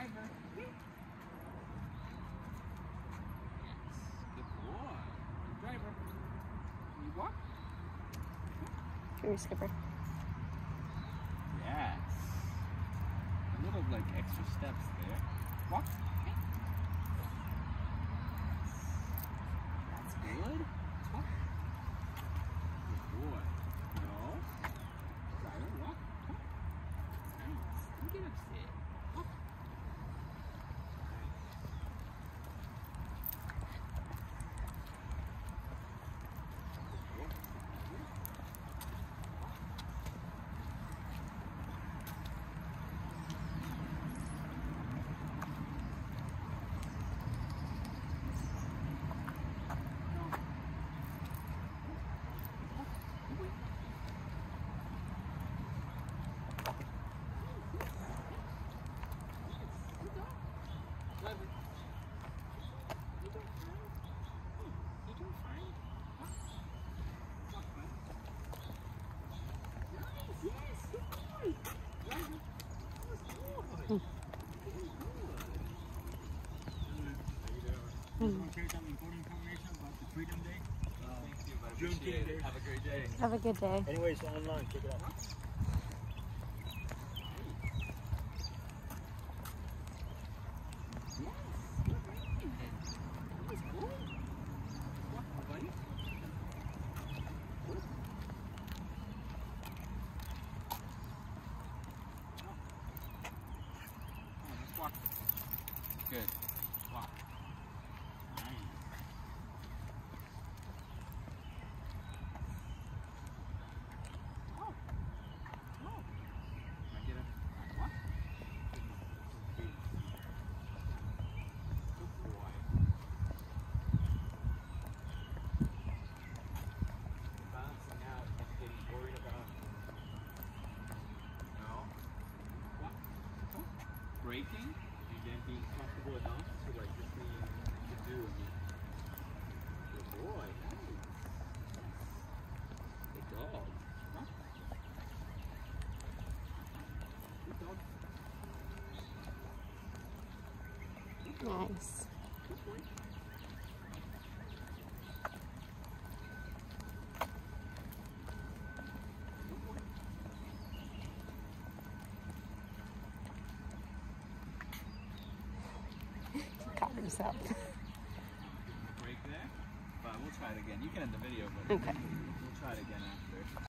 Driver. Yes. Good boy. Driver. Can you walk? Come here, Skipper. Yes. A little like extra steps there. Walk. That's good. Walk. Good boy. No. Driver, walk. Walk. Nice. Don't get upset. Walk. Share some important information about the Freedom Day. Thank you, but I appreciate it. Have a great day. Have a good day. Anyways, online, check it out. Walk. Good. Walk. Nice. Oh. Oh. Can I get a walk? Good boy. Bouncing out and getting worried about. No. Walk. Braking. And then being comfortable enough to like just be to do it. Good boy, nice. Good dog. Huh? Good dog. Good dog. Nice. Good boy. Caught himself. Break there, but we'll try it again. You can end the video, but Okay. we'll try it again after.